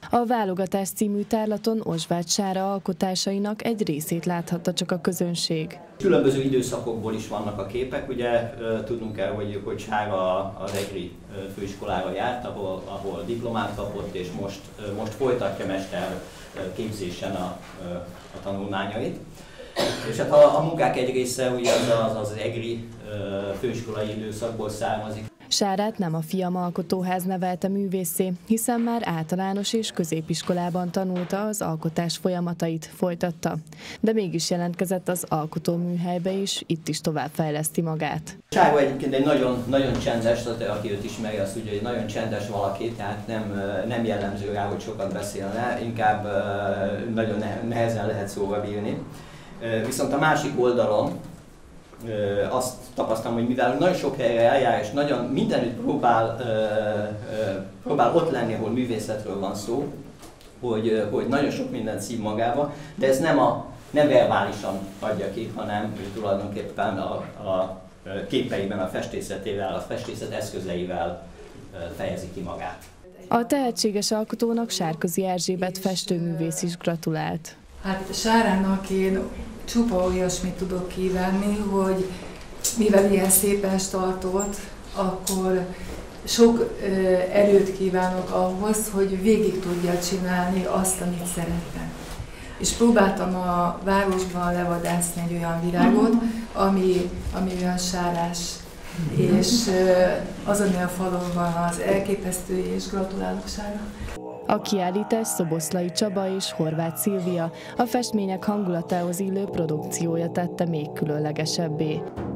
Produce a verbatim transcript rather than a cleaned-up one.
A Válogatás című tárlaton Osváth Sára alkotásainak egy részét láthatta csak a közönség. Különböző időszakokból is vannak a képek, ugye tudnunk kell, hogy, hogy Sára az egri főiskolára járt, ahol, ahol diplomát kapott, és most, most folytatja mester képzésen a, a tanulmányait. És hát a, a munkák egy része ugye az az, az egri főiskolai időszakból származik. Sárát nem a Fiam Alkotóház nevelte művésszé, hiszen már általános és középiskolában tanulta, az alkotás folyamatait folytatta. De mégis jelentkezett az alkotóműhelybe is, itt is továbbfejleszti magát. Sára egyébként egy nagyon, nagyon csendes, aki őt ismeri, azt ugye egy nagyon csendes valaki, tehát nem, nem jellemző rá, hogy sokat beszélne, inkább nagyon nehezen lehet szóba bírni. Viszont a másik oldalon azt tapasztalom, hogy mivel nagyon sok helyre eljár, és nagyon mindenütt próbál, próbál ott lenni, ahol művészetről van szó, hogy, hogy nagyon sok mindent szív magába, de ez nem, a, nem verbálisan adja ki, hanem hogy tulajdonképpen a, a képeiben, a festészetével, a festészet eszközeivel fejezi ki magát. A tehetséges alkotónak Sárközi Erzsébet festőművész is gratulált. Hát Sárának én csupa olyasmit tudok kívánni, hogy mivel ilyen szépen startolt, akkor sok erőt kívánok ahhoz, hogy végig tudja csinálni azt, amit szeretne. És próbáltam a városban levadászni egy olyan virágot, ami, ami olyan sárás, és azon a falon van az elképesztő, és gratulálok Sára. A kiállítás Szoboszlai Csaba és Horváth Szilvia, a festmények hangulatához illő produkciója tette még különlegesebbé.